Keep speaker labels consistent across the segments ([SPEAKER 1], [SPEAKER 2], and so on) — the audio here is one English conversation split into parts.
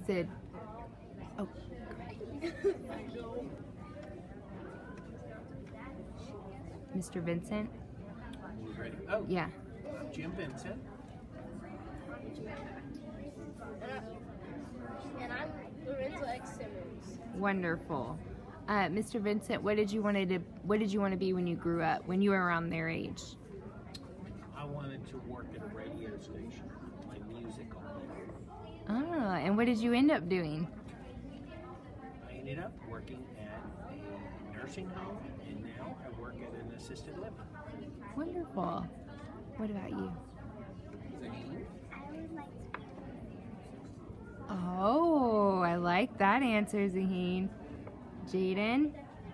[SPEAKER 1] Sid. Oh. Mr. Vincent?
[SPEAKER 2] You ready? Oh,
[SPEAKER 1] Yeah.
[SPEAKER 2] Jim Vincent.
[SPEAKER 3] And I'm Lorenzo X. Simmons.
[SPEAKER 1] Wonderful. Mr. Vincent, what did you want to be when you grew up, when you were around their age?
[SPEAKER 2] I wanted to work at a radio station, play music on it.
[SPEAKER 1] Ah, and what did you end up doing?
[SPEAKER 2] I ended up working at a nursing home, and now I work at an assisted living.
[SPEAKER 1] Wonderful. What about you? Oh, I like that answer, Zaheen. Jaden?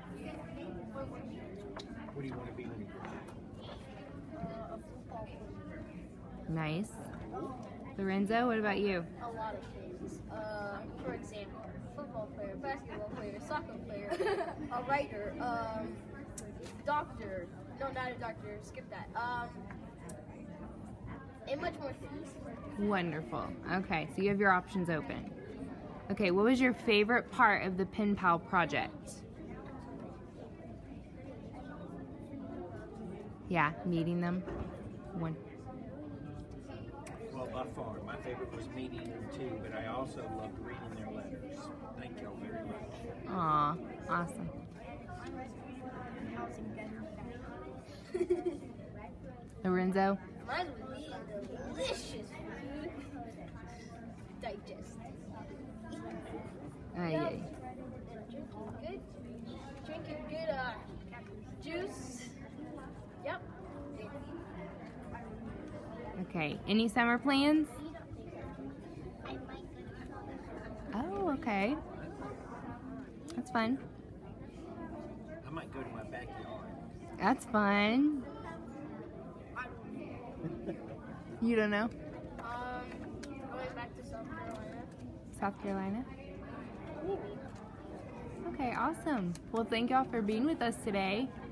[SPEAKER 2] What do you want to be when you grow up?
[SPEAKER 3] A football player.
[SPEAKER 1] Nice. Lorenzo, what about you?
[SPEAKER 3] A lot of things. For example, football player, basketball player, soccer player, a writer, doctor. No, not a doctor. Skip that. And much more things.
[SPEAKER 1] Wonderful. Okay, so you have your options open. Okay, what was your favorite part of the Pen Pal project? Yeah, meeting them. One.
[SPEAKER 2] Well, by far, my favorite was meeting them too, but I also loved reading their letters. Thank y'all very much.
[SPEAKER 1] Aw, awesome. Lorenzo?
[SPEAKER 3] Mine was eating delicious food. Digest.
[SPEAKER 1] Yay.
[SPEAKER 3] Drinking good juice. Yep.
[SPEAKER 1] Okay, any summer plans? Oh, okay. That's fun.
[SPEAKER 2] I might go to my backyard.
[SPEAKER 1] That's fun. You don't know?
[SPEAKER 3] Going back to South Carolina.
[SPEAKER 1] South Carolina? Okay, awesome. Well, thank y'all for being with us today.